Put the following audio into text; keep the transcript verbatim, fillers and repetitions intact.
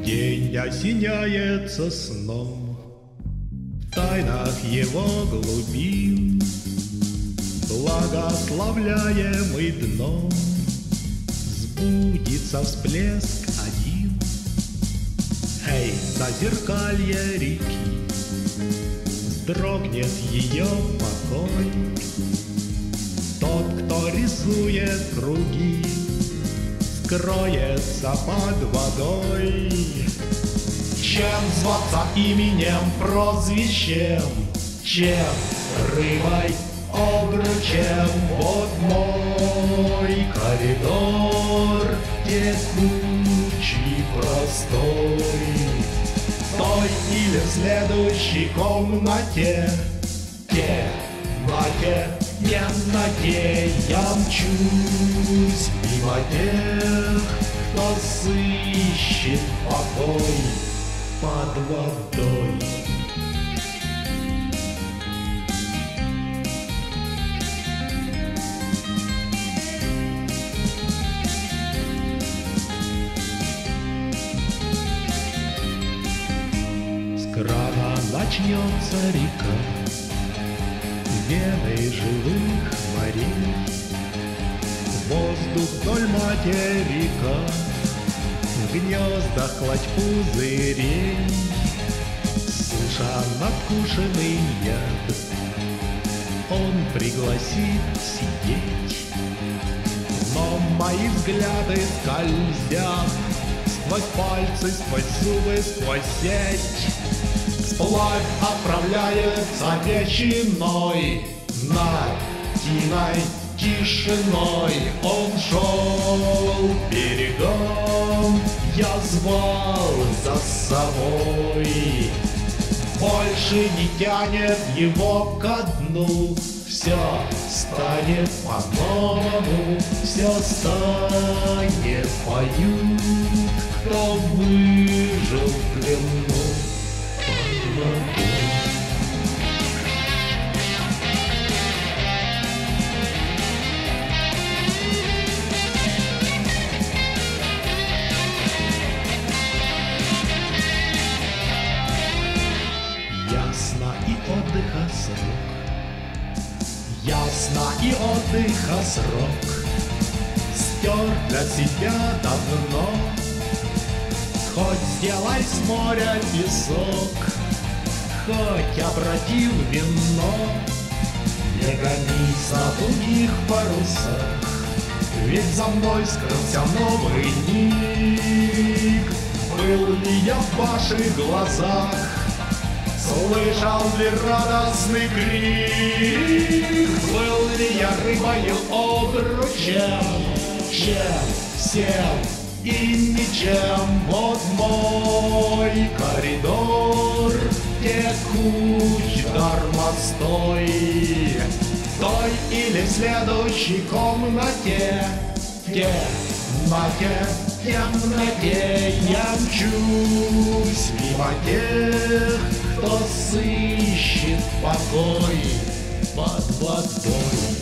день осеняется сном, в тайнах его глубин, благословляемый дном, сбудется всплеск один. Эй, зазеркалье реки, вздрогнет ее покой. Тот, кто рисует круги, скроется под водой. Чем зваться именем, прозвищем, чем рыбой, обручем? Вот мой коридор, текучий, простой. В той или в следующей комнате, темноте, темноте я мчусь мимо тех, кто сыщет покой под водой. С крана начнется река, вены живых морей, воздух вдоль материка, в гнездах клочь пузырей. Слыша надкушенный яд, он пригласит сидеть, но мои взгляды скользят сквозь пальцы, сквозь зубы, сквозь сеть. Вплавь отправляется ветчиной, Надиной тишиной. Он шел берегом, я звал за собой. Больше не тянет его ко дну, все станет по-новому, все станет, поют, кто выжил в плену. Ясно и отдыха срок, ясно и отдыха срок, стер для себя давно. Хоть сделай с моря песок, хоть обрати в вино, не гонись на тугих парусах, ведь за мной скрылся новый миг. Был ли я в ваших глазах, слышал ли радостный крик? Был ли я рыбою, обручем, чем, всем и ничем? Вот мой коридор, текуч, дармостой. В той или в следующей комнате, темноте, темноте я мчусь мимо тех, кто сыщет покой под водой.